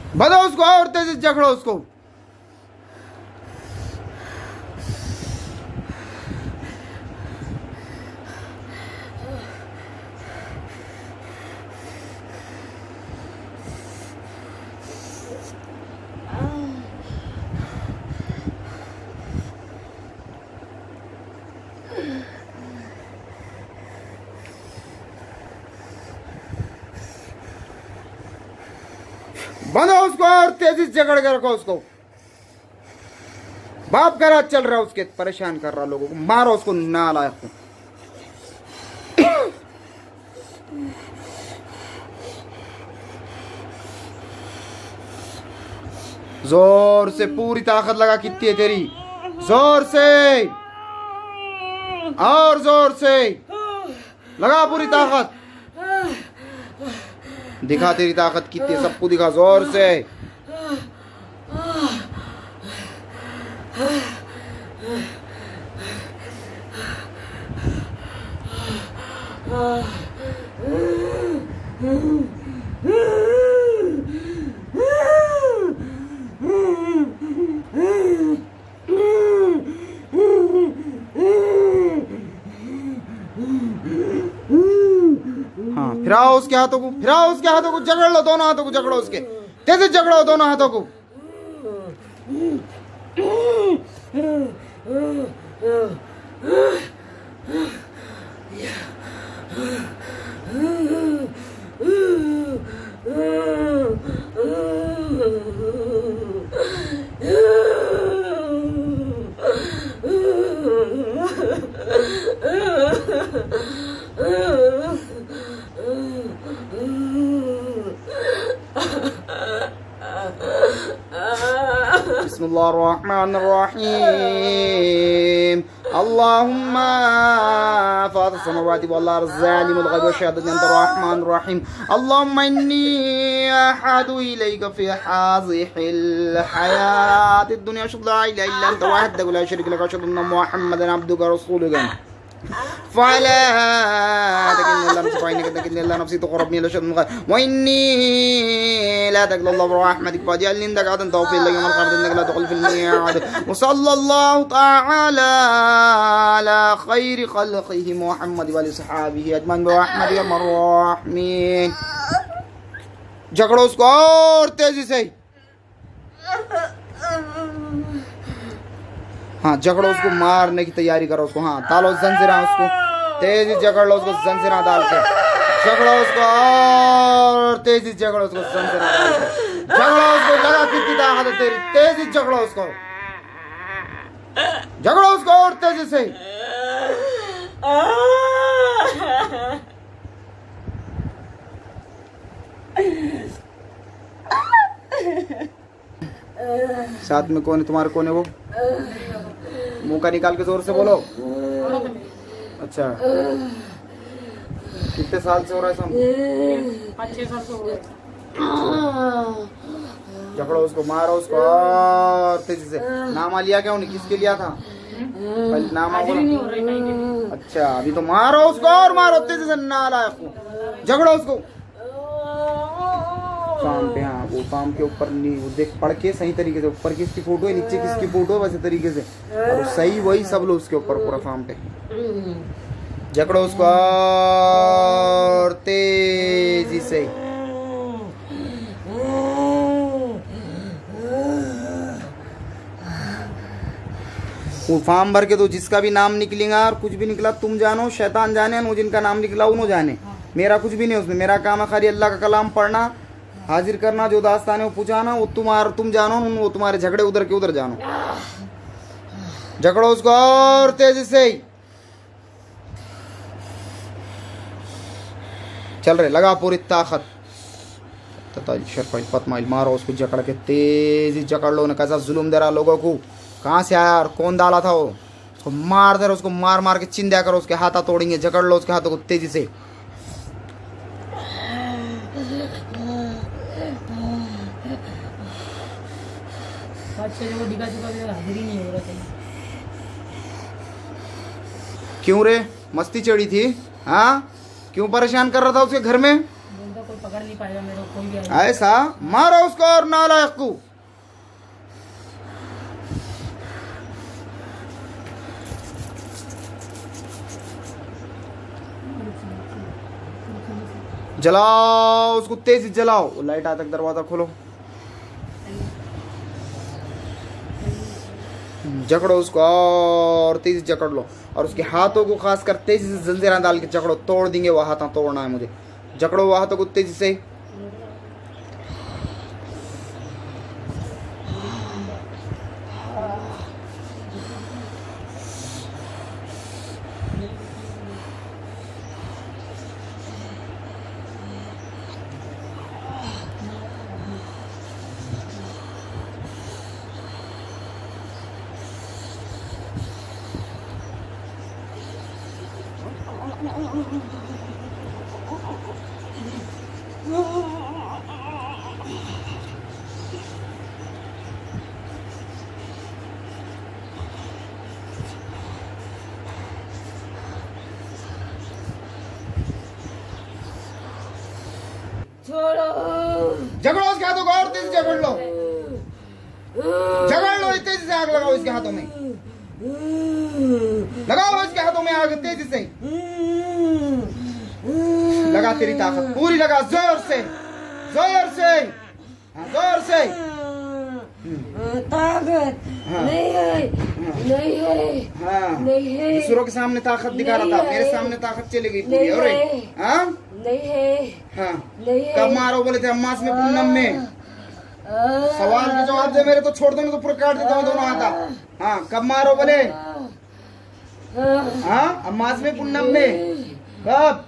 बदो उसको और तेजी से जकड़ो उसको। बंधो उसको और तेजी से जकड़ के रखो उसको। बाप का राज चल रहा है उसके, परेशान कर रहा लोगों को। मारो उसको नालायक को। जोर से पूरी ताकत लगा। कितनी है तेरी? जोर से और जोर से लगा पूरी ताकत। दिखा तेरी ताकत कितनी है, सबको दिखा जोर से। हाँ, फिराओ उसके हाथों को, फिराओ उसके हाथों को, जकड़ लो दोनों हाथों को, जकड़ो उसके, तेज जकड़ो दोनों हाथों को। बिस्मिल्लाहिर्रहमानिर्रहीम। अल्लाहुम्मा फातिर समावाति वल अर्ज़ ज़ालिमुल ग़ैब व शहादति अंत अर्रहमानिर रहीम। अल्लाहुम्मा इन्नी अहदु इलैका फ़ी हाज़िहिल हयातिद दुनिया अशहदु ला इलाहा इल्ला अंत वहदक ला शरीका लक व अशहदु अन्ना मुहम्मदन अब्दुका व रसूलुका। فلا تكلني الله نفسي فإنك تكلني الله نفسي تقربني إلى شر من غير وإني لا تقل الله برحمتك فاجعلني عندك عدن توفيق لك يوم القيامة إنك لا تخلف الميعاد. وصلى الله تعالى على خير خلقه محمد وآله وصحبه أجمعين برحمتك يا أرحم الراحمين. जकड़ो उसको और तेजी से। हाँ, जकड़ो उसको, मारने की तैयारी करो उसको। हाँ, डालो जंजीरा उसको, तेजी जकड़ लो उसको, जंजीरा डाल के जकड़ो उसको और तेजी जकड़ो उसको, जंजीरा डाल के जकड़ो उसको। लगा कितनी ताकत है तेरी, तेजी जकड़ो उसको, जकड़ो उसको और तेजी से। साथ में कौन है तुम्हारे? कौन है वो? मुंह का निकाल के जोर से बोलो। अच्छा, कितने साल से हो रहा है? 5-6 साल से हो रहा है। जकड़ो उसको, मारो उसको और तेजी से। नामा लिया क्या उन्हें? किसके लिया था? नामा बोला। अच्छा, अभी तो मारो उसको और मारो तेजी से, नालायक को। जकड़ो उसको फार्म पे। हाँ, वो फार्म के ऊपर नहीं, वो देख पढ़ के सही तरीके से, ऊपर किसकी फोटो है, नीचे किसकी फोटो है, वैसे तरीके से और सही वही सब लो उसके ऊपर पूरा फार्म पे। जकड़ो उसको और तेजी से। वो फार्म भर के दो, जिसका भी नाम निकलेगा और कुछ भी निकला तुम जानो, शैतान जाने, वो जिनका नाम निकला उन्होंने जाने। मेरा कुछ भी नहीं उसमें। मेरा काम है खाली अल्लाह का कलाम पढ़ना, हाजिर करना, जो दास्तान है वो पूछाना। वो तुम जानो, वो तुम्हारे झगड़े उधर के उधर जानो। झगड़ो उसको और तेजी से। चल रहे, लगा पूरी ताकत। मारो उसको जकड़ के, तेजी जकड़ लो। ने कैसा जुल्म दे रहा लोगों को। कहाँ से आया और कौन डाला था वो? उसको मार दे रहा, उसको मार मार के चिंध्या करो, उसके हाथा तोड़ेंगे। जकड़ लो उसके हाथों को तेजी से। क्यों रे, मस्ती चढ़ी थी? हाँ, क्यों परेशान कर रहा था उसके घर में? कोई पकड़ नहीं पाएगा मेरे को कोई भी आएगा। ऐसा मारो उसको और नालायक को। जलाओ उसको, तेजी जलाओ। वो लाइट आया तक दरवाजा खोलो, जकड़ो उसको और तेजी जकड़ लो। और उसके हाथों को खास कर तेजी से जंजीरें डाल के जकड़ो। तोड़ देंगे वो हाथ, तोड़ना है मुझे। जकड़ो वो हाथों को तेजी से। जकड़ो उसके हाथों को और तेजी जकड़ लो, जकड़ लो तेजी से। आग लगाओ इसके हाथों में, लगाओ इसके हाथों में आग तेजी से। लगा तेरी ताकत पूरी, लगा जोर से, जोर से, जोर से। ताकत नहीं है, नहीं है, हाँ, नहीं है। दूसरों के सामने ताकत दिखा रहा था, मेरे सामने ताकत चली गई पूरी। अरे हाँ, नहीं है, हाँ, नहीं है। कब मारो बोले थे अम्मास में पूनम में? सवाल के जवाब दे मेरे, तो छोड़ दो, मैं तो पूरा काट देता हूँ दोनों हाथ। हाँ, कब मारो बोले? हाँ, अम्मास में पूनम में कब?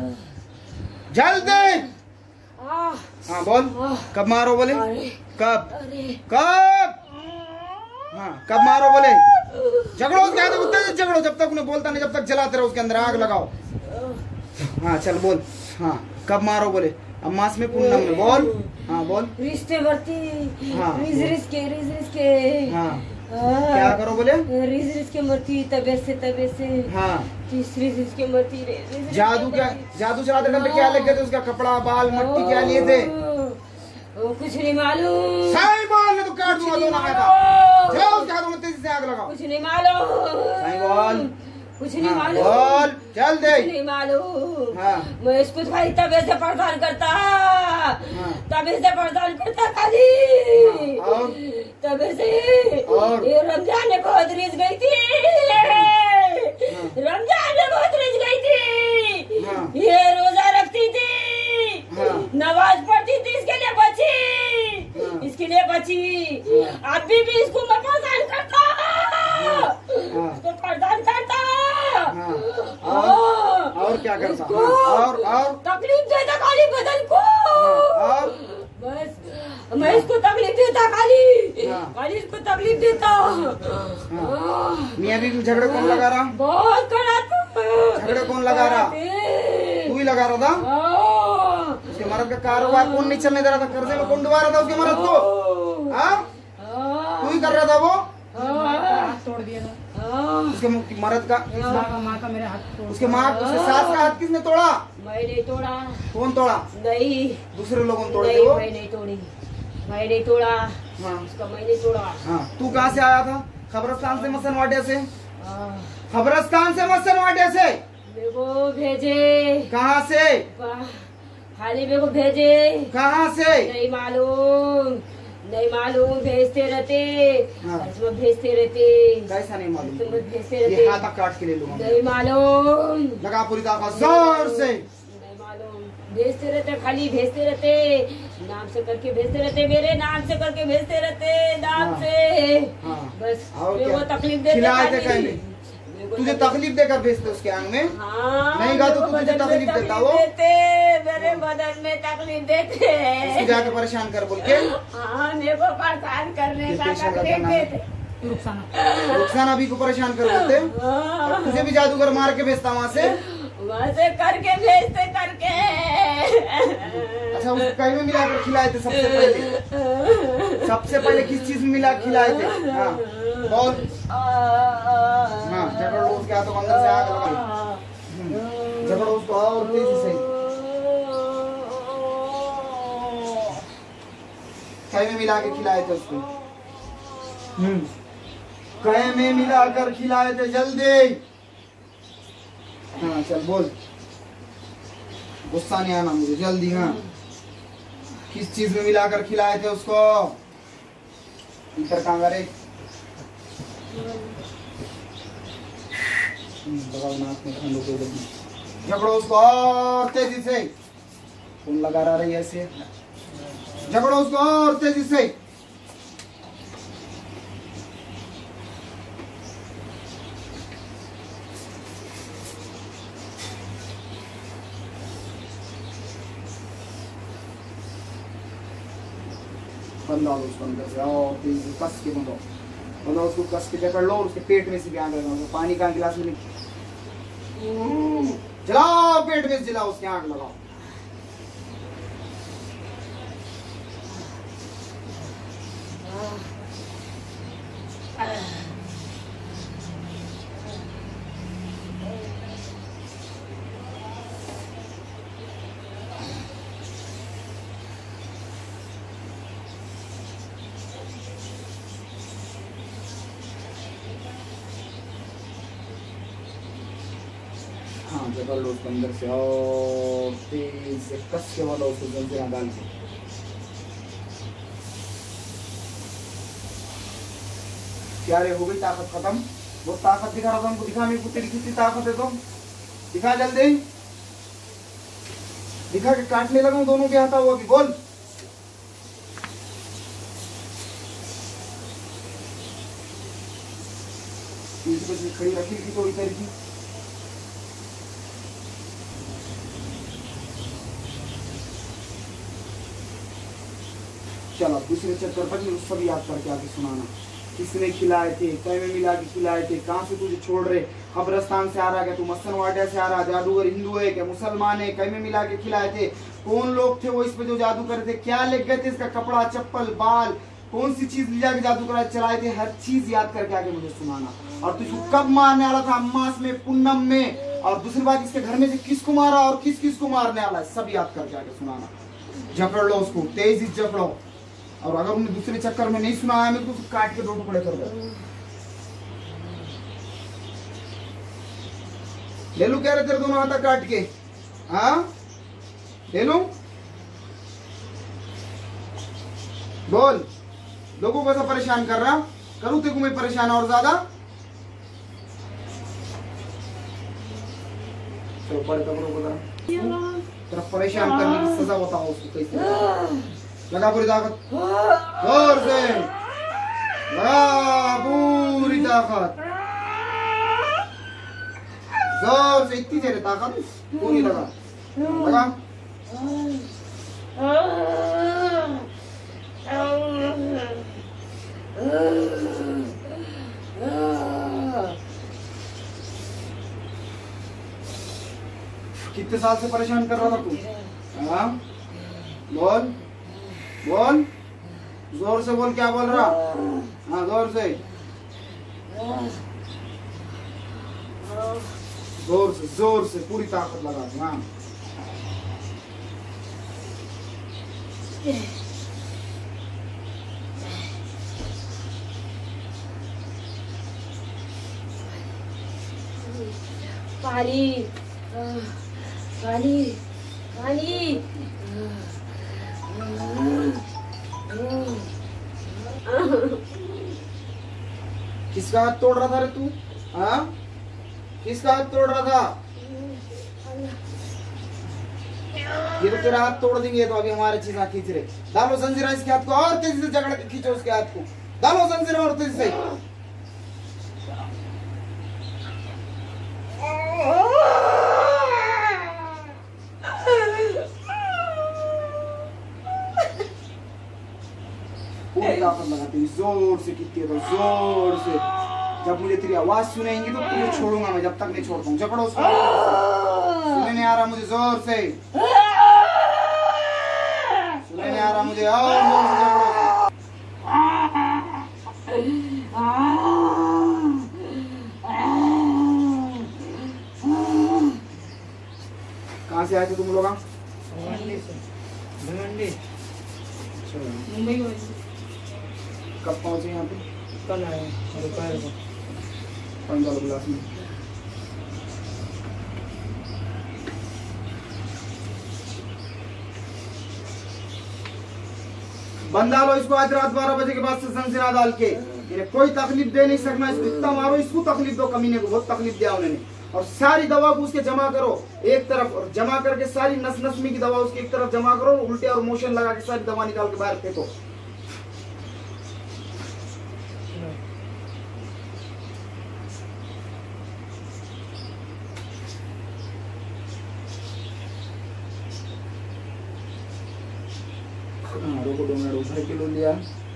जल्दी। हाँ बोल, कब मारो बोले? कब? कब? हाँ, कब मारो बोले? झगड़ो उसके हाथ में, झगड़ो जब तक उन्हें बोलता नहीं, जब तक जलाते रहो उसके अंदर, आग लगाओ। हाँ चल बोल। हाँ, कब मारो बोले? अम्मास में पूनम में बोल। हाँ बोल। रिश्ते बढ़ती। हाँ, रिस के। हाँ, क्या करो बोले? रिस के मरती, तबीयत से। हाँ, रिस के मरती। जादू क्या, जादू चलाते टाइम पे क्या लेके थे? उसका कपड़ा, बाल, मट्टी क्या लिए थे? कुछ नहीं मालूम। सही बोल, नहीं तो काट दूंगा दोनों हाथ। जाओ उसके हाथों में तेजी से आग लगाओ। कुछ नहीं मालूम। सही बोल, कुछ नहीं हाँ, मालूम। बोल जल्दी। कुछ नहीं मालूम। हाँ, मैं इसको खाली तबीयत से परेशान करता। हाँ, तबीयत से परेशान करता खाली। हाँ, और तबीयत से। और ये रमजान में बहुत रिझ गई थी। रमजान में बहुत रिझ गई थी। हाँ, ये रोजा रखती थी, हाँ, नमाज पढ़ती थी, इसके लिए बची। हाँ, इसके लिए बची। अभी भी इसको मैं परेशान करता। हाँ, इसको परेशान करता। हाँ, और क्या करता? हाँ, और तकलीफ देता खाली बदन को। और बस मैं इसको तकलीफ देता खाली। हाँ, खाली इसको तकलीफ देता। हाँ। मियाँ बीवी झगड़े कौन लगा रहा? बहुत करा। झगड़े कौन लगा रहा? तू ही लगा रहा था। उसके मर्द का कारोबार कौन नहीं चलने दे रहा था? कर्जे में कौन डुबा रहा था उसके मर्द को? हाँ, तू ही कर रहा था वो? हाथ तोड़ दिया था उसके मर्द का, माँ का मेरे हाथ तोड़ उसके माँ, उसके सास का हाथ किसने तोड़ा? मैं नहीं तोड़ा। कौन तोड़ा? नहीं, दूसरे लोगों ने तोड़े थे नहीं, वो? मैं नहीं तोड़ी। मैं नहीं तोड़ा। हाँ, उसका मैं नहीं तोड़ा। हाँ, तू कहाँ से आया था? खबरस्तान से, मसनवाड़े से? हाँ, खबरस्तान से, मसनवाड़े से? मेरे को भेजे। कहाँ से? खाली मेरे को भेजे। कहाँ से? नहीं मालूम, नहीं मालूम। भेजते रहते। हाँ, इसमें भेजते रहते। कैसा नहीं मालूम? तुम्हें भेजते ये रहते। हाथ काट के ले लूंगा। नहीं मालूम, लगा पूरी ताकत जोर से। नहीं मालूम। भेजते रहते, खाली भेजते रहते। नाम से करके भेजते रहते, मेरे नाम से करके भेजते रहते, नाम हाँ, से। हाँ, बस और मेरे क्या? को तकलीफ देते खिलाए थे खाली। कहने? तुझे तकलीफ देकर भेजते उसके आंग में? हाँ, नहीं गा तो मेरे को तुझे बदन में तकलीफ देता वो? देते, मेरे बदन में तकलीफ देते। उसको जाके परेशान कर बोल के? हाँ, मेरे को परेशान करने का पेशेंट का क्या तकलीफ नाम है? देते। रुखसाना। रुखसाना भी को परेशान कर बोलते? हाँ, और तुझे भी जादूगर मार के भेजता वहाँ से? वहाँ से करके भेजते करके। अच्छा, उसको कहीं में मिला कर खिलाए थे सबसे पहले? सबसे पहले किस चीज में मिला खिलाए थे? हाँ बोल। हाँ, झगड़ो उसके हाथों को, अंदर से आग लगा। झगड़ो उसको और तेजी से। कहे में मिला के खिलाए थे उसको। कहे में मिलाकर खिलाए थे, जल्दी। हाँ चल बोल, गुस्सा नहीं आना मुझे, जल्दी। हाँ किस चीज में मिलाकर खिलाए थे उसको? इधर कहाँ करे? झगड़ो उसको और तेजी से। कौन लगा रही है ऐसे? झगड़ो उसको और तेजी से। बंदा उसको अंदर से और तेजी से कस के बंदो, मतलब उसको कस के पकड़ लो और उसके पेट में से आग लगाओ। पानी का गिलास में जलाओ, पेट में जलाओ, उसके आग लगाओ। हाँ जकड़ लो उसको अंदर से और तेज से कस के वाला उसको जंजीरें डाल के। क्या रे, हो गई ताकत खत्म? वो ताकत दिखा रहा था हमको, दिखा मेरे को तेरी कितनी ताकत है। तुम दिखा जल्दी, दिखा के काटने लगा दोनों के हाथा हुआ भी। बोल खड़ी रखी थी थोड़ी देर की। चलो दूसरे चक्कर पर सब याद करके आगे सुनाना। किसने खिलाए थे, कहीं में मिला के खिलाए थे, कहाँ से तुझे छोड़ रहे, कब्रस्तान से आ रहा क्या, तू मस्सन वाटिया से आ रहा, जादूगर हिंदू है क्या मुसलमान है, कहीं में मिला के खिलाए थे, कौन लोग थे वो इस पे जो जादू कर थे, क्या लिख गए थे, इसका कपड़ा चप्पल बाल, कौन सी चीज ले जाके जादू करा चलाए थे, हर चीज याद करके आगे मुझे सुनाना। और तुझको कब मारने वाला था, अम्मास में, पूनम में, और दूसरी बात इसके घर में से किसको मारा और किस किस को मारने वाला है, सब याद करके आगे सुनाना। जकड़ लो उसको, तेजी जकड़ो। और अगर उन्हें दूसरे चक्कर में नहीं सुनाया मेरे को तो काट के दो टुकड़े कर दो। ले लू कह रहे तेरे दोनों हाथ काट के? हाँ ले लू? बोल, लोगों को ऐसा परेशान कर रहा, करूँ तेरे को मैं परेशान और ज्यादा? चलो पढ़ करो, तेरा परेशान करने की सजा बताओ उसको कैसे। लगा पूरी ताकत, जोर से लगा पूरी ताकत, जोर से, इतनी देर ताकत पूरी लगा, लगा। कितने साल से परेशान कर रहा था तू? हाँ बोल बोल, जोर से बोल, क्या बोल रहा? हाँ जोर से, जोर से, जोर से पूरी ताकत लगा। हाँ पानी पानी पानी। किसका हाथ तोड़ रहा था रे तू? हाँ किसका हाथ तोड़ रहा था? ये तो तेरा हाथ तोड़ देंगे तो अभी हमारे चीजा खींच रहे। डालो जंजीरा इसके हाथ को और तेजी से जकड़ के खींचो उसके हाथ को, डालो जंजीरा और तेजी से। ताकत लगाती जोर से, कितनी तो जोर से। जब मुझे तेरी आवाज सुनेंगी तो तुझे छोड़ूंगा मैं, जब तक नहीं छोड़ता हूँ। जकड़ो उसको, सुनने नहीं आ रहा मुझे, जोर से सुनने नहीं आ रहा मुझे, और जोर से जकड़ो। कहाँ से आए थे तुम लोग? अच्छा मुंबई हुए थे। कब पहुंचे यहाँ पे? कल आए दोपहर को। पानी डालो गिलास में। बंदा लो इसको आज रात 12 बजे के बाद से संसिना डाल के, इन्हें कोई तकलीफ दे नहीं सकना। इसको इतना मारो, इसको तकलीफ दो, कमीने को बहुत तकलीफ दिया उन्होंने। और सारी दवा को उसके जमा करो एक तरफ, और जमा करके सारी नस नस में की दवा उसकी एक तरफ जमा करो, उल्टे और मोशन लगा के सारी दवा निकाल के बाहर फेंको। रोको 2 मिनट, 2 किलो लिया।